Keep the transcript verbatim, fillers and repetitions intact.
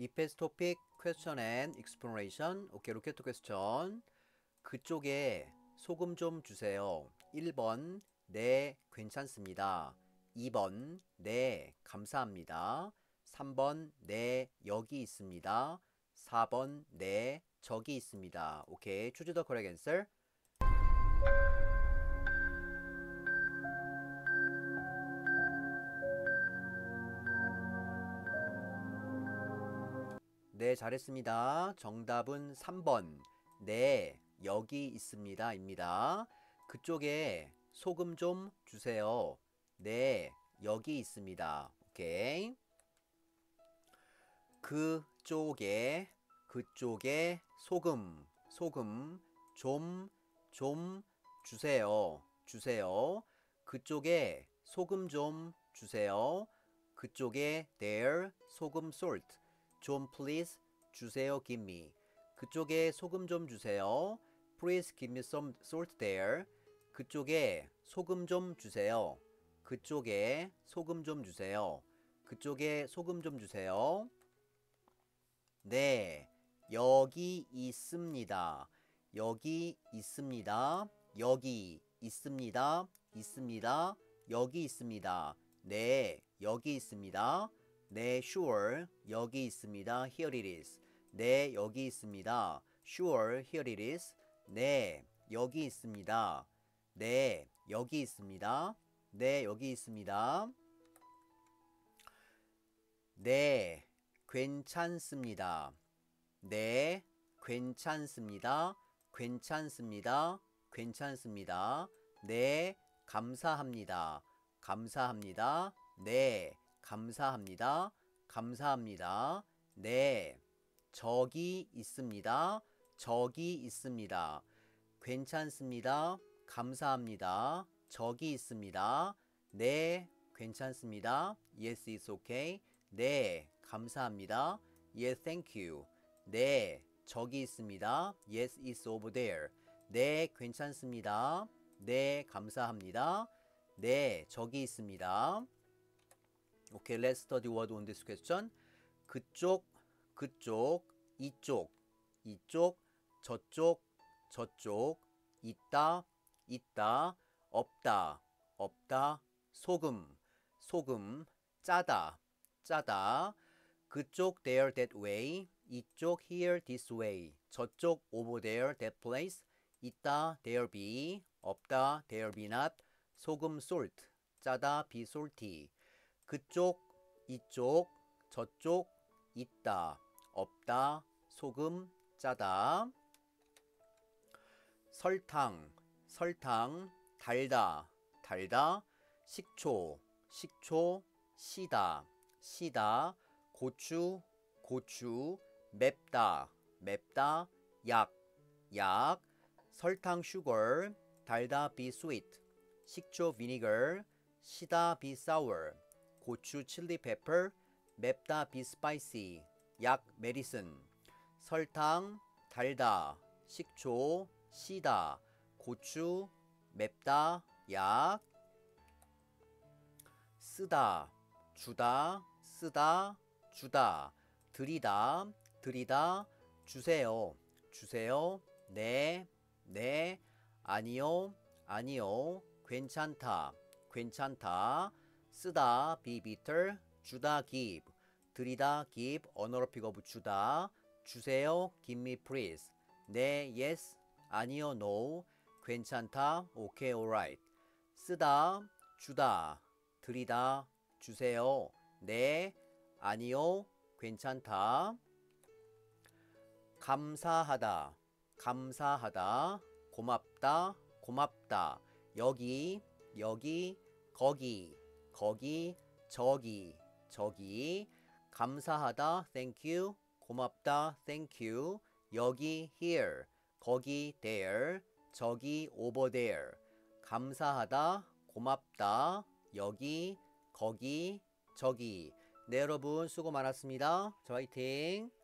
이페스 토픽 question and exploration. 오케이, 로켓 퀘스천. 그쪽에 소금 좀 주세요. 일 번 네, 괜찮습니다. 이 번 네, 감사합니다. 삼 번 네, 여기 있습니다. 사 번 네, 저기 있습니다. 오케이, choose the correct answer. 네, 잘했습니다. 정답은 삼 번 네, 여기 있습니다 입니다. 그쪽에 소금 좀 주세요. 네, 여기 있습니다. 오케이. 그쪽에 그쪽에 소금 소금 좀 좀 주세요. 주세요. 그쪽에 소금 좀 주세요. 그쪽에 there 소금 salt 좀 please 주세요 give me. 그쪽에 소금 좀 주세요. Please give me some salt there. 그쪽에 소금 좀 주세요. 그쪽에 소금 좀 주세요. 그쪽에 소금 좀 주세요. 네, 여기 있습니다. 여기 있습니다. 여기 있습니다. 있습니다. 여기 있습니다. 네, 여기 있습니다. 네, sure. 여기 있습니다. Here it is. 네, 여기 있습니다. Sure, here it is. 네, 여기 있습니다. 네, 여기 있습니다. 네, 여기 있습니다. 네, 괜찮습니다. 네, 괜찮습니다. 괜찮습니다. 괜찮습니다. 네, 감사합니다. 감사합니다. 네, 감사합니다. 감사합니다. 네, 저기 있습니다. 저기 있습니다. 괜찮습니다. 감사합니다. 저기 있습니다. 네, 괜찮습니다. Yes, it's okay. 네, 감사합니다. Yes, thank you. 네, 저기 있습니다. Yes, it's over there. 네, 괜찮습니다. 네, 감사합니다. 네, 저기 있습니다. 오케이, let's study word on this question. 그쪽, 그쪽, 이쪽, 이쪽, 저쪽, 저쪽, 있다, 있다, 없다, 없다, 소금, 소금, 짜다, 짜다. 그쪽 there that way, 이쪽 here this way, 저쪽 over there that place, 있다 there be, 없다 there be not, 소금 salt, 짜다 be salty. 그쪽, 이쪽, 저쪽, 있다, 없다, 소금, 짜다. 설탕, 설탕, 달다, 달다. 식초, 식초, 시다, 시다. 고추, 고추, 맵다, 맵다. 약, 약. 설탕 sugar, 달다 be sweet, 식초 vinegar, 시다 be sour. 고추 chili pepper, 맵다 be spicy, 약 medicine. 설탕, 달다, 식초, 시다, 고추, 맵다, 약. 쓰다, 주다, 쓰다, 주다. 드리다, 드리다. 주세요, 주세요. 네, 네. 아니요, 아니요. 괜찮다, 괜찮다. 쓰다 be bitter, 주다 give, 드리다 give, 언어로 픽업 주다. 주세요, give me please. 네, yes. 아니요, no. 괜찮다, okay, alright. 쓰다, 주다, 드리다, 주세요. 네, 아니요, 괜찮다. 감사하다, 감사하다. 고맙다, 고맙다. 여기, 여기, 거기, 거기, 저기, 저기. 감사하다, thank you. 고맙다, thank you. 여기, here. 거기, there. 저기, over there. 감사하다, 고맙다. 여기, 거기, 저기. 네, 여러분 수고 많았습니다. 자, 화이팅!